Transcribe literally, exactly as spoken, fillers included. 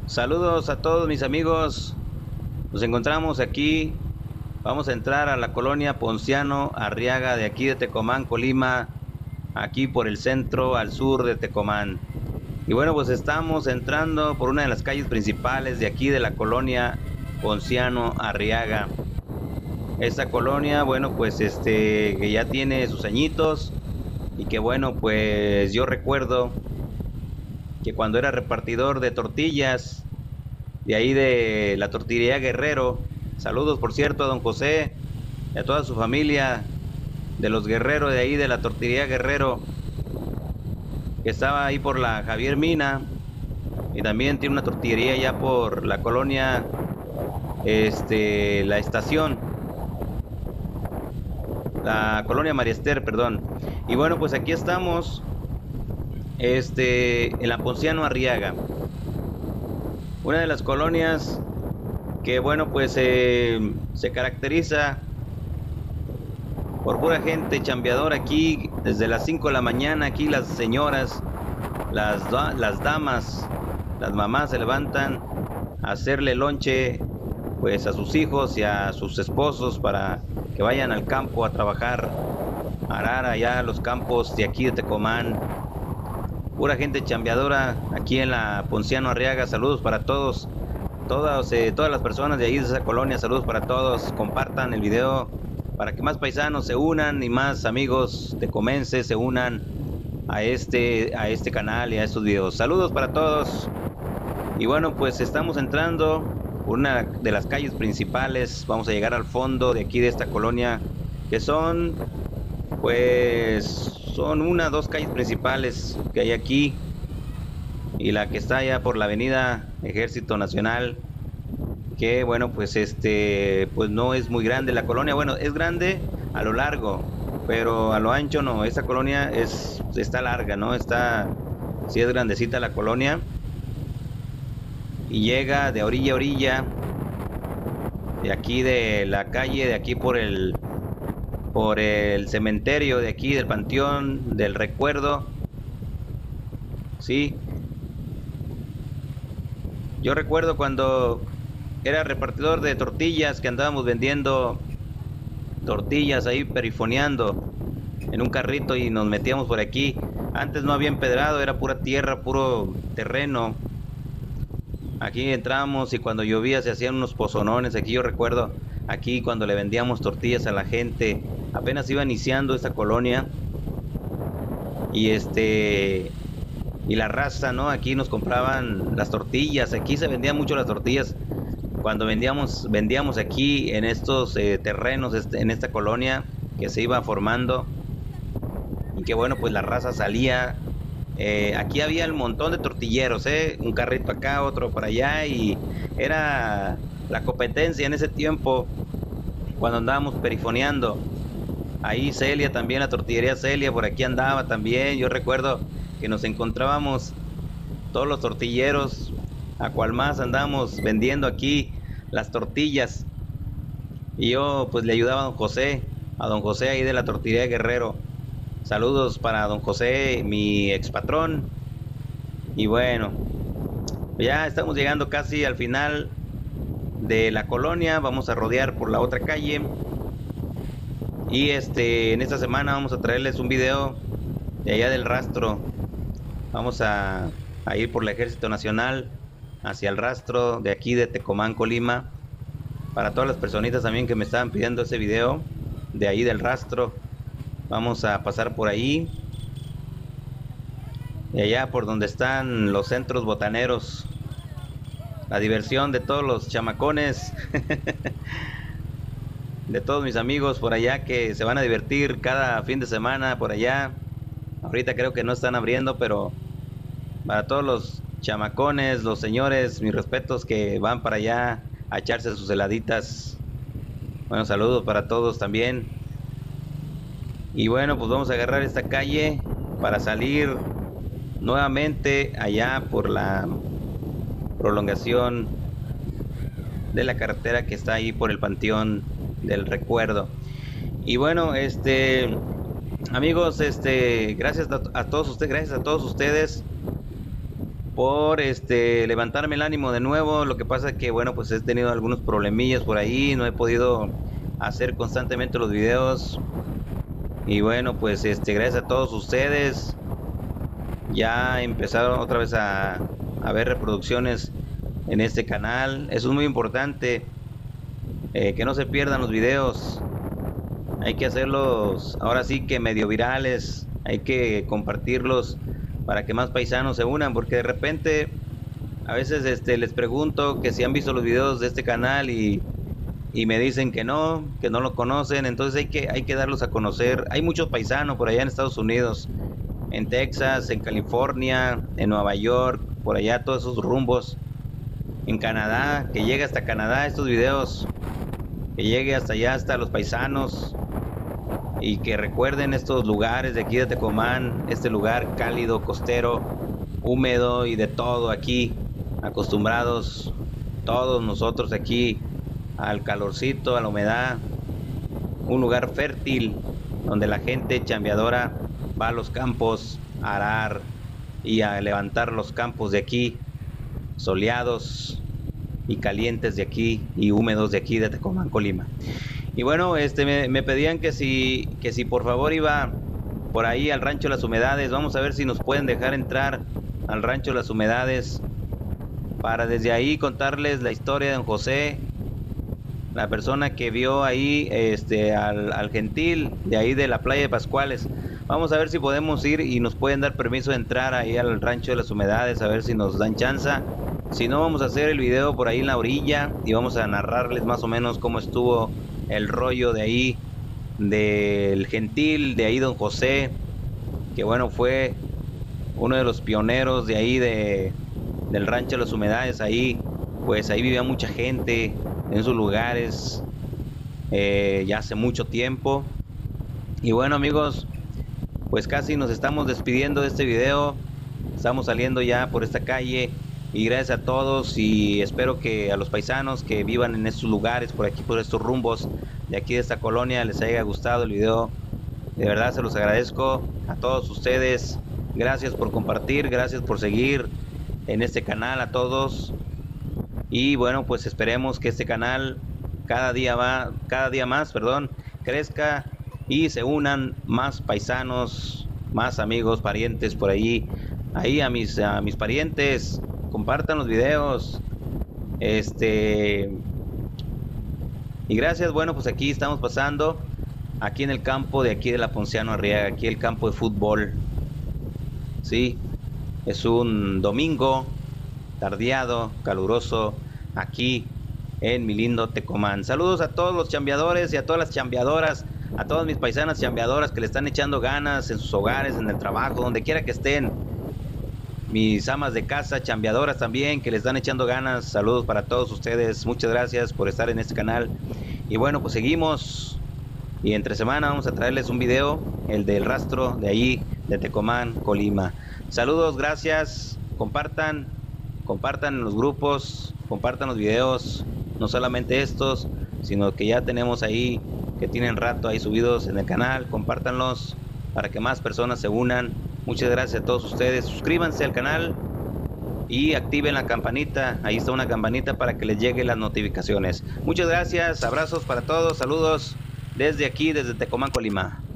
Saludos a todos mis amigos. Nos encontramos aquí. Vamos a entrar a la colonia Ponciano Arriaga de aquí de Tecomán, Colima, aquí por el centro al sur de Tecomán. Y bueno, pues estamos entrando por una de las calles principales de aquí de la colonia Ponciano Arriaga. Esta colonia, bueno, pues este que ya tiene sus añitos y que bueno, pues yo recuerdo que cuando era repartidor de tortillas de ahí de la tortillería Guerrero, saludos por cierto a don José y a toda su familia de los Guerreros de ahí de la tortillería Guerrero, que estaba ahí por la Javier Mina, y también tiene una tortillería ya por la colonia este la estación, la colonia María Esther, perdón. Y bueno, pues aquí estamos este en la Ponciano Arriaga, una de las colonias que bueno, pues eh, se caracteriza por pura gente chambeadora aquí desde las cinco de la mañana. Aquí las señoras, las, las damas, las mamás se levantan a hacerle lonche pues a sus hijos y a sus esposos para que vayan al campo a trabajar, a arar allá los campos de aquí de Tecomán. Pura gente chambeadora aquí en la Ponciano Arriaga. Saludos para todos, todas, eh, todas las personas de ahí de esa colonia. Saludos para todos. Compartan el video para que más paisanos se unan y más amigos tecomenses se unan a este, a este canal y a estos videos. Saludos para todos. Y bueno, pues estamos entrando por una de las calles principales. Vamos a llegar al fondo de aquí de esta colonia, que son pues son una, dos calles principales que hay aquí, y la que está allá por la avenida Ejército Nacional, que bueno, pues este, pues no es muy grande la colonia. Bueno, es grande a lo largo, pero a lo ancho no. Esta colonia es, está larga, ¿no? Está, sí es grandecita la colonia, y llega de orilla a orilla, de aquí de la calle, de aquí por el por el cementerio de aquí del Panteón del Recuerdo. Sí, yo recuerdo cuando era repartidor de tortillas, que andábamos vendiendo tortillas ahí perifoneando en un carrito, y nos metíamos por aquí. Antes no había empedrado, era pura tierra, puro terreno. Aquí entrábamos y cuando llovía se hacían unos pozonones. Aquí yo recuerdo, aquí cuando le vendíamos tortillas a la gente, apenas iba iniciando esta colonia, y este y la raza, ¿no? Aquí nos compraban las tortillas. Aquí se vendían mucho las tortillas cuando vendíamos vendíamos aquí en estos eh, terrenos, este, en esta colonia que se iba formando, y que bueno, pues la raza salía. Eh, aquí había el montón de tortilleros, ¿eh? Un carrito acá, otro por allá, y era la competencia en ese tiempo cuando andábamos perifoneando. Ahí Celia también, la tortillería Celia, por aquí andaba también. Yo recuerdo que nos encontrábamos todos los tortilleros, a cual más andamos vendiendo aquí las tortillas. Y yo pues le ayudaba a don José, a don José ahí de la tortillería Guerrero. Saludos para don José, mi expatrón. Y bueno, ya estamos llegando casi al final de la colonia. Vamos a rodear por la otra calle. Y este, en esta semana vamos a traerles un video de allá del Rastro. Vamos a, a ir por el Ejército Nacional hacia el Rastro de aquí de Tecomán, Colima. Para todas las personitas también que me estaban pidiendo ese video de ahí del Rastro, vamos a pasar por ahí. Y allá por donde están los centros botaneros, la diversión de todos los chamacones de todos mis amigos por allá que se van a divertir cada fin de semana por allá. Ahorita creo que no están abriendo, pero para todos los chamacones, los señores, mis respetos, que van para allá a echarse sus heladitas. Bueno, saludos para todos también. Y bueno, pues vamos a agarrar esta calle para salir nuevamente allá por la prolongación de la carretera que está ahí por el Panteón del Recuerdo. Y bueno, este amigos, este gracias a, a todos ustedes, gracias a todos ustedes por este levantarme el ánimo de nuevo. Lo que pasa es que bueno, pues he tenido algunos problemillas por ahí, no he podido hacer constantemente los videos. Y bueno, pues este gracias a todos ustedes. Ya empezaron otra vez a, a ver reproducciones en este canal. Eso es muy importante, eh, que no se pierdan los videos. Hay que hacerlos ahora sí que medio virales, hay que compartirlos para que más paisanos se unan, porque de repente a veces este les pregunto que si han visto los videos de este canal y, y me dicen que no, que no lo conocen. Entonces hay que, hay que darlos a conocer. Hay muchos paisanos por allá en Estados Unidos, en Texas, en California, en Nueva York, por allá todos esos rumbos, en Canadá, que llegue hasta Canadá estos videos, que llegue hasta allá, hasta los paisanos, y que recuerden estos lugares de aquí de Tecomán, este lugar cálido, costero, húmedo y de todo aquí, acostumbrados todos nosotros aquí al calorcito, a la humedad, un lugar fértil donde la gente chambeadora va a los campos a arar y a levantar los campos de aquí, soleados y calientes de aquí y húmedos de aquí de Tecomán, Colima. Y bueno, este me, me pedían que si, que si por favor iba por ahí al Rancho Las Humedades. Vamos a ver si nos pueden dejar entrar al Rancho Las Humedades para desde ahí contarles la historia de don José, la persona que vio ahí este al, al gentil de ahí de la playa de Pascuales. Vamos a ver si podemos ir y nos pueden dar permiso de entrar ahí al Rancho de Las Humedades, a ver si nos dan chance. Si no, vamos a hacer el video por ahí en la orilla y vamos a narrarles más o menos cómo estuvo el rollo de ahí, del gentil, de ahí don José, que bueno, fue uno de los pioneros de ahí de, del Rancho de Las Humedades. Ahí, pues ahí vivía mucha gente en esos lugares, eh, ya hace mucho tiempo. Y bueno amigos, pues casi nos estamos despidiendo de este video, estamos saliendo ya por esta calle. Y gracias a todos, y espero que a los paisanos que vivan en estos lugares, por aquí, por estos rumbos de aquí de esta colonia, les haya gustado el video. De verdad se los agradezco a todos ustedes. Gracias por compartir, gracias por seguir en este canal a todos. Y bueno, pues esperemos que este canal cada día va, cada día más, perdón, crezca y se unan más paisanos, más amigos, parientes por ahí. Ahí a mis, a mis parientes, compartan los videos, este y gracias. Bueno, pues aquí estamos pasando aquí en el campo de aquí de la Ponciano Arriaga, aquí el campo de fútbol. Sí, es un domingo tardeado, caluroso, aquí en mi lindo Tecomán. Saludos a todos los chambeadores y a todas las chambeadoras, a todas mis paisanas chambeadoras que le están echando ganas en sus hogares, en el trabajo, donde quiera que estén. Mis amas de casa, chambeadoras también, que les están echando ganas. Saludos para todos ustedes. Muchas gracias por estar en este canal. Y bueno, pues seguimos. Y entre semana vamos a traerles un video, el del rastro de allí, de Tecomán, Colima. Saludos, gracias. Compartan, compartan en los grupos, compartan los videos. No solamente estos, sino que ya tenemos ahí, que tienen rato ahí subidos en el canal. Compártanlos para que más personas se unan. Muchas gracias a todos ustedes. Suscríbanse al canal y activen la campanita. Ahí está una campanita para que les lleguen las notificaciones. Muchas gracias. Abrazos para todos. Saludos desde aquí, desde Tecomán, Colima.